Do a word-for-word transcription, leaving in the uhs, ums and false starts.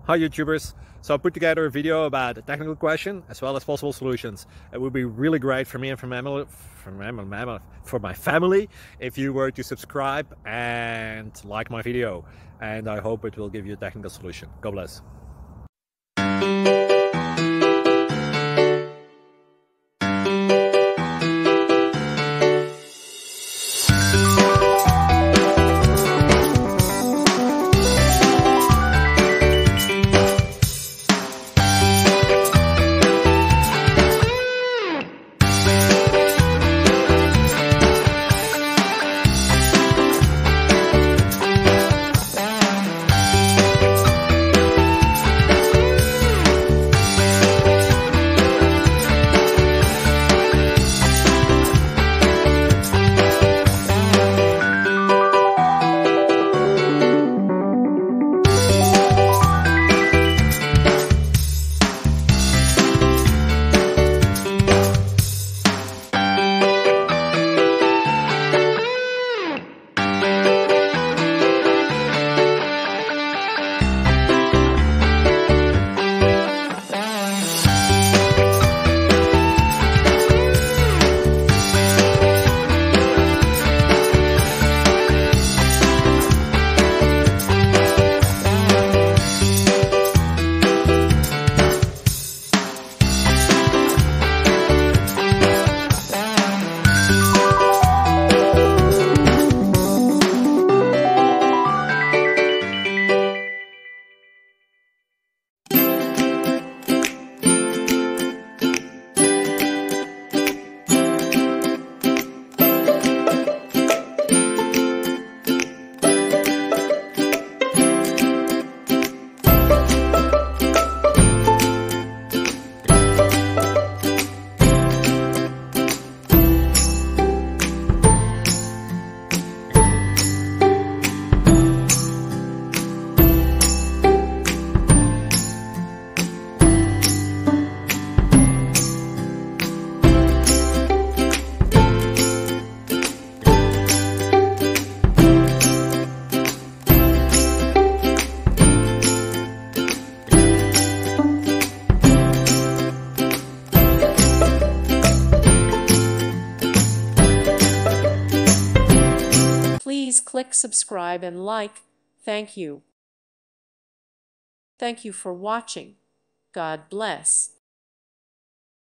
Hi YouTubers! So I put together a video about a technical question as well as possible solutions. It would be really great for me and for my family, for my, for my family if you were to subscribe and like my video. And I hope it will give you a technical solution. God bless. Please click subscribe and like. Thank you. Thank you for watching. God bless.